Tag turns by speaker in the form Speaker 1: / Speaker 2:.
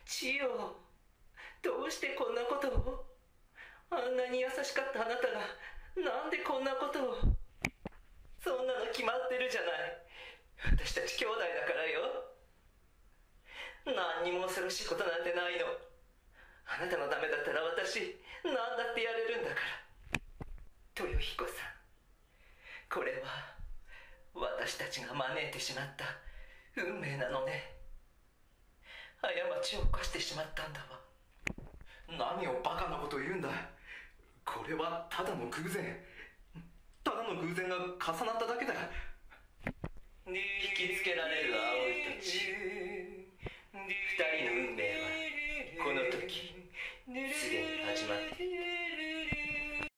Speaker 1: 千代、どうしてこんなことを。あんなに優しかったあなたがなんでこんなことを。そんなの決まってるじゃない。私たち兄弟だからよ。何にも恐ろしいことなんてないの。あなたのためだったら私何だってやれるんだから。豊彦さん、これは私たちが招いてしまった運命なのね。過ちを犯してしまったんだわ。
Speaker 2: 何をバカなこと言うんだ。これはただの偶然。ただの偶然が重なっただけだ。
Speaker 1: 引きつけられる青い土地。二人の運命はこの時すでに